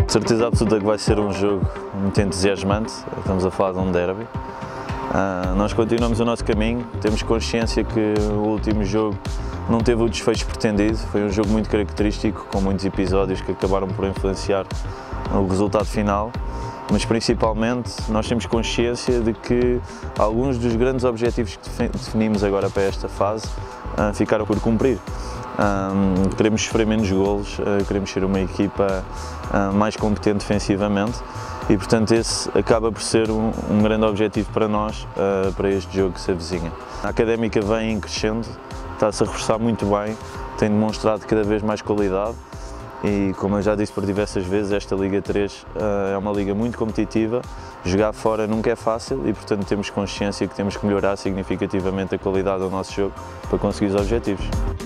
De certeza absoluta que vai ser um jogo muito entusiasmante, estamos a falar de um derby. Nós continuamos o nosso caminho, temos consciência que o último jogo não teve o desfecho pretendido, foi um jogo muito característico, com muitos episódios que acabaram por influenciar o resultado final, mas principalmente nós temos consciência de que alguns dos grandes objetivos que definimos agora para esta fase ficaram por cumprir. Queremos sofrer menos golos, queremos ser uma equipa mais competente defensivamente e, portanto, esse acaba por ser um grande objetivo para nós, para este jogo que se avizinha. A Académica vem crescendo, está-se a reforçar muito bem, tem demonstrado cada vez mais qualidade e, como eu já disse por diversas vezes, esta Liga 3 é uma liga muito competitiva, jogar fora nunca é fácil e, portanto, temos consciência que temos que melhorar significativamente a qualidade do nosso jogo para conseguir os objetivos.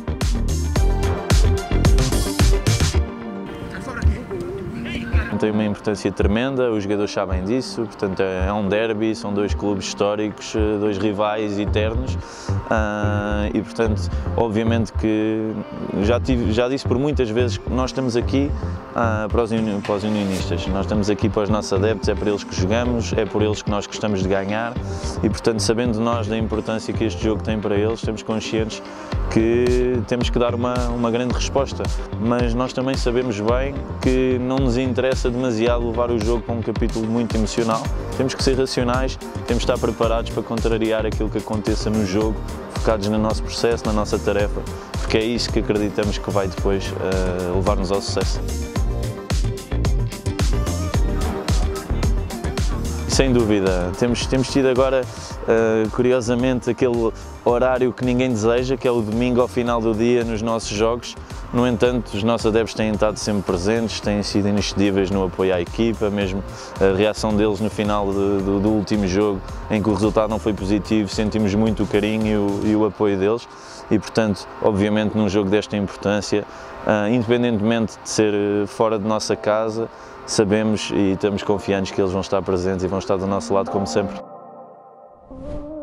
Tem uma importância tremenda, os jogadores sabem disso, portanto é um derby, são dois clubes históricos, dois rivais eternos e, portanto, obviamente que já disse por muitas vezes que nós estamos aqui para os unionistas, nós estamos aqui para os nossos adeptos, é para eles que jogamos, é por eles que nós gostamos de ganhar e, portanto, sabendo nós da importância que este jogo tem para eles, estamos conscientes que temos que dar uma grande resposta, mas nós também sabemos bem que não nos interessa demasiado levar o jogo para um capítulo muito emocional. Temos que ser racionais, temos que estar preparados para contrariar aquilo que aconteça no jogo, focados no nosso processo, na nossa tarefa, porque é isso que acreditamos que vai depois levar-nos ao sucesso. Sem dúvida, temos tido agora, curiosamente, aquele horário que ninguém deseja, que é o domingo ao final do dia nos nossos jogos. No entanto, os nossos adeptos têm estado sempre presentes, têm sido inexcedíveis no apoio à equipa, mesmo a reação deles no final do último jogo, em que o resultado não foi positivo, sentimos muito o carinho e o apoio deles e, portanto, obviamente num jogo desta importância, independentemente de ser fora de nossa casa, sabemos e estamos confiantes que eles vão estar presentes e vão estar do nosso lado como sempre.